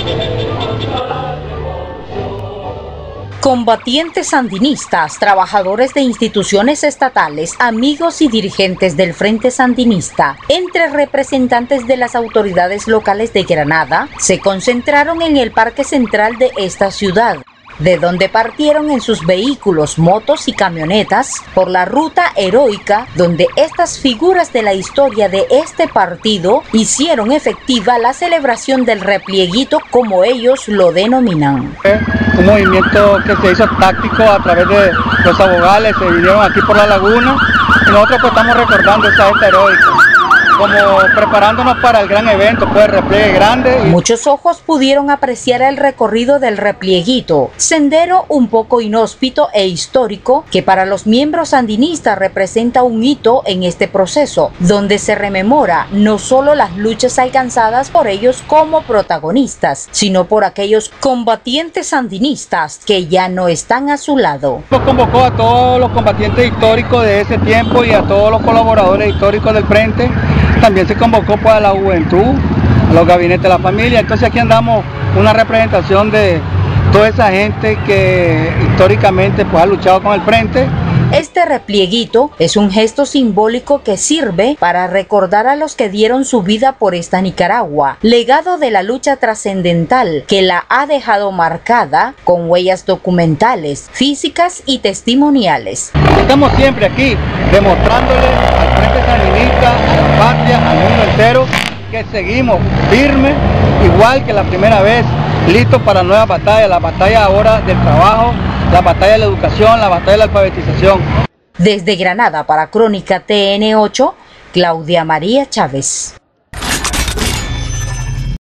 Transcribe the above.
Combatientes sandinistas, trabajadores de instituciones estatales, amigos y dirigentes del Frente Sandinista, entre representantes de las autoridades locales de Granada, se concentraron en el Parque Central de esta ciudad, de donde partieron en sus vehículos, motos y camionetas por la ruta heroica donde estas figuras de la historia de este partido hicieron efectiva la celebración del replieguito, como ellos lo denominan. Un movimiento que se hizo táctico a través de los abogales, se vinieron aquí por la laguna y nosotros pues estamos recordando esta gesta heroica, como preparándonos para el gran evento, pues el repliegue grande. Muchos ojos pudieron apreciar el recorrido del replieguito, sendero un poco inhóspito e histórico que para los miembros sandinistas representa un hito en este proceso, donde se rememora no solo las luchas alcanzadas por ellos como protagonistas, sino por aquellos combatientes sandinistas que ya no están a su lado. Nos convocó a todos los combatientes históricos de ese tiempo y a todos los colaboradores históricos del Frente. También se convocó pues a la juventud, a los gabinetes de la familia. Entonces aquí andamos una representación de toda esa gente que históricamente pues ha luchado con el Frente. Este replieguito es un gesto simbólico que sirve para recordar a los que dieron su vida por esta Nicaragua, legado de la lucha trascendental que la ha dejado marcada con huellas documentales, físicas y testimoniales. Estamos siempre aquí demostrándole al Frente Sandinista, a la patria, al mundo entero, que seguimos firmes, igual que la primera vez, listos para nuevas batallas, la batalla ahora del trabajo, la batalla de la educación, la batalla de la alfabetización. Desde Granada para Crónica TN8, Claudia María Chávez.